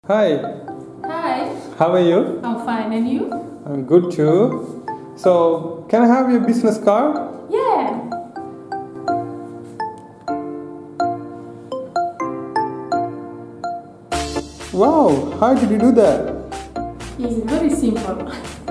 Hi, Hi, how are you? I'm fine, and you? I'm good too. So, can I have your business card? Yeah. Wow, how did you do that? It's very simple.